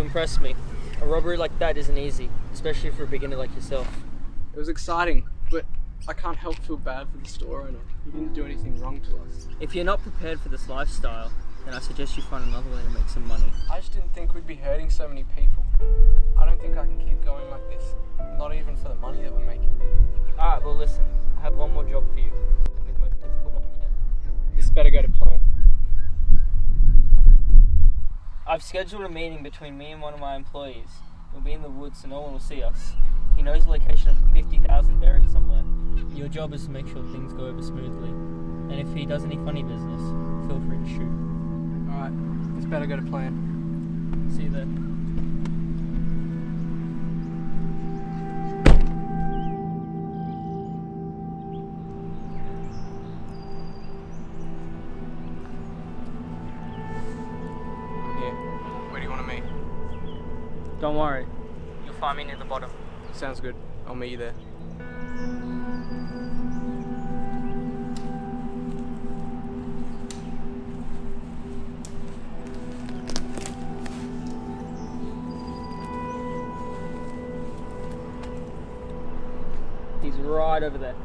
impressed me. A robbery like that isn't easy, especially for a beginner like yourself. It was exciting, but I can't help feel bad for the store owner. He didn't do anything wrong to us. If you're not prepared for this lifestyle, then I suggest you find another way to make some money. I just didn't think we'd be hurting so many people. I don't think I can keep going like this. Not even for the money that we're making. Alright, well listen, I have one more job for you. It'll be the most difficult one yet. This better go to plan. I've scheduled a meeting between me and one of my employees. We'll be in the woods so no one will see us. He knows the location of 50,000 buried somewhere. Your job is to make sure things go over smoothly. And if he does any funny business, feel free to shoot. Alright, this better go to plan. See you there. Where do you want to meet? Don't worry, you'll find me near the bottom. Sounds good. I'll meet you there. He's right over there.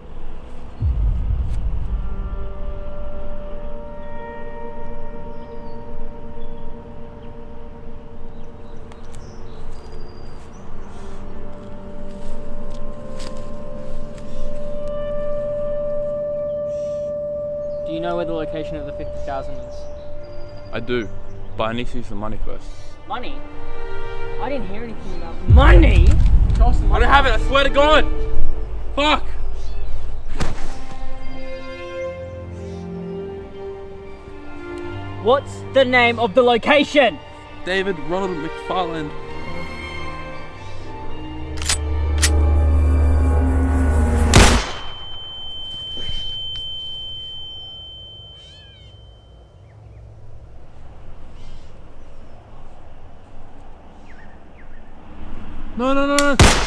Do you know where the location of the 50,000 is? I do, but I need to see some money first. Money? I didn't hear anything about money! I don't have it, I swear to God! Fuck! What's the name of the location? David Ronald McFarland. No, no, no, no!